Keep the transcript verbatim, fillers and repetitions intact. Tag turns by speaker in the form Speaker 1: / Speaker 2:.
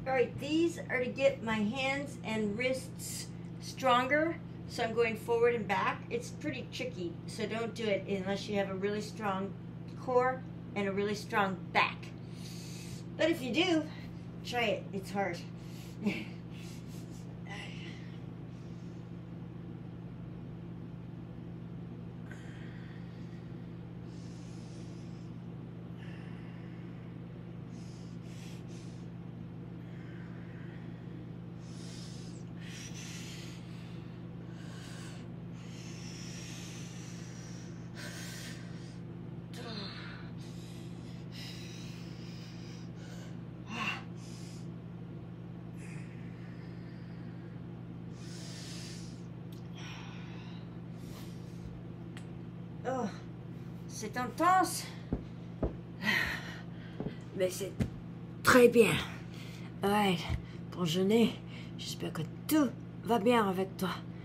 Speaker 1: All right, these are to get my hands and wrists stronger. So I'm going forward and back. It's pretty tricky, so don't do it unless you have a really strong core and a really strong back. But if you do, try it. It's hard. Oh, c'est intense, mais c'est très bien. Ouais, pour jeûner, j'espère que tout va bien avec toi.